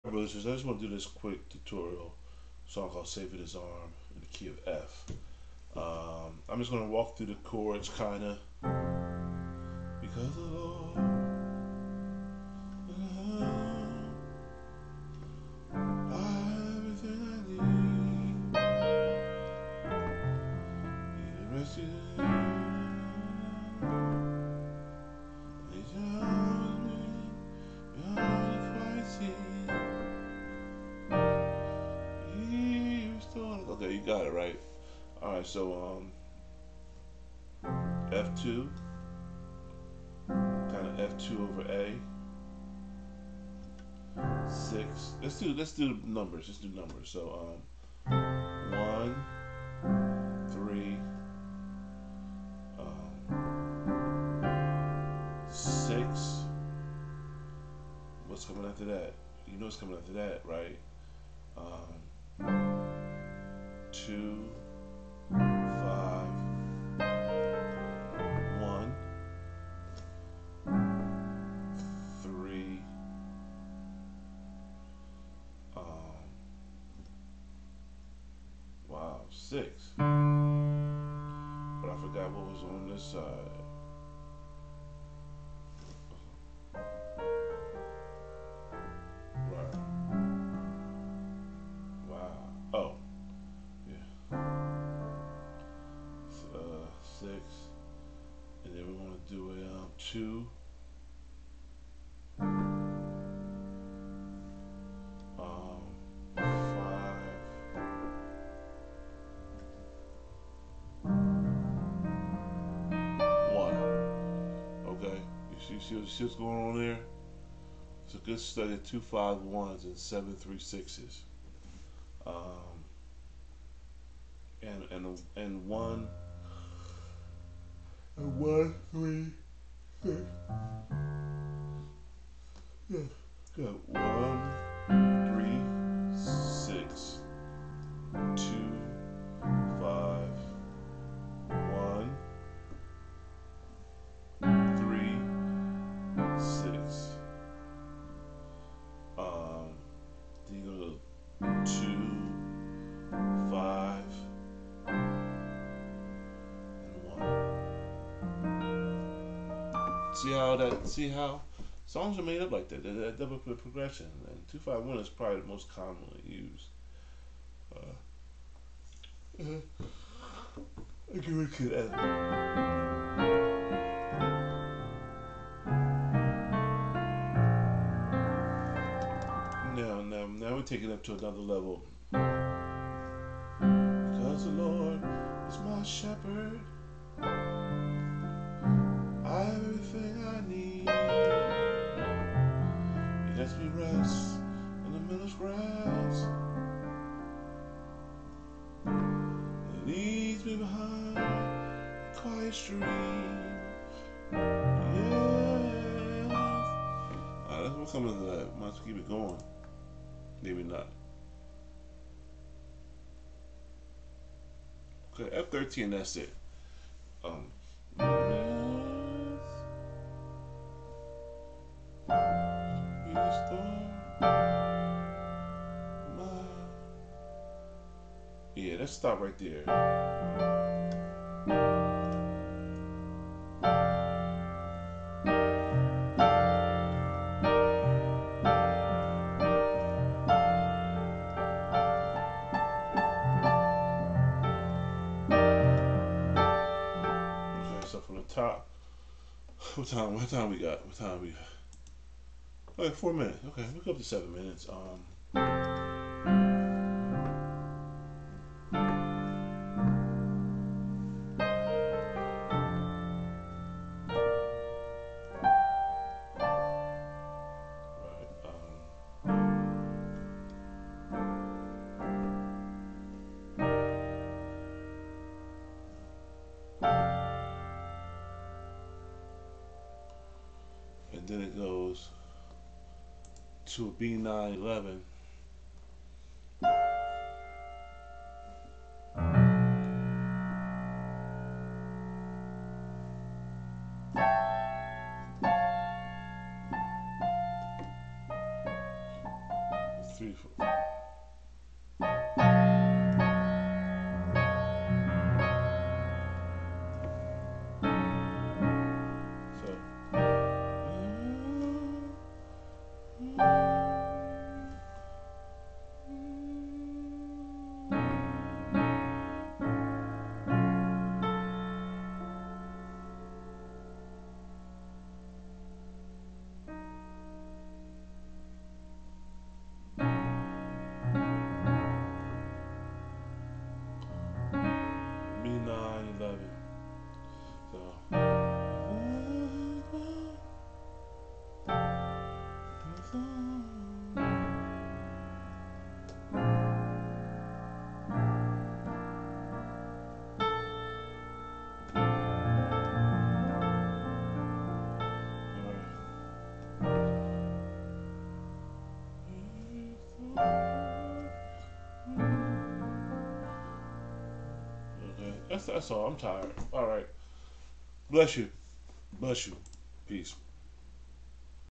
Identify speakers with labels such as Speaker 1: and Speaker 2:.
Speaker 1: Brothers, I just want to do this quick tutorial song called Save It His Arm in the key of F. I'm just going to walk through the chords kind of. Because the Lord, I have everything I need. Need a rescue. He's behind me, behind the fight scene. He restored. Okay, you got it right. All right, so F2, kind of F2 over A. 6. Let's do numbers. Let's do numbers. So 1, 3, 6. What's coming after that? You know what's coming after that, right? 2, 5, 1, 3. Wow, 6. But I forgot what was on this side. Right. Wow. Oh, yeah. 6. And then we're going to do a 2. 5. 1. Okay. You see what's going on there? It's a good study of 2 5 1s and 7 3 6s. And 1 and 1 3 6. Yeah. Good. 1 3 6 2 5 1 3 6. Then you go to 2 5 and 1. See how songs are made up like that. That double progression. And 2 5 1 is probably the most commonly used. I give it to that. Now we're taking it up to another level. Because the Lord is my shepherd, I have everything I need. He lets me rest in the meadow's grass. He leads me behind a quiet stream. Yes. We're coming to that. Might as well keep it going. Maybe not. Okay, F13, that's it. Yeah, let's stop right there. Okay, so from the top, what time we got? What time we got? Okay, 4 minutes. Okay, we go up to 7 minutes. And then it goes to a B911. 3, 4. So. B911. So. Okay, that's all. I'm tired. All right. Bless you. Bless you. Peace.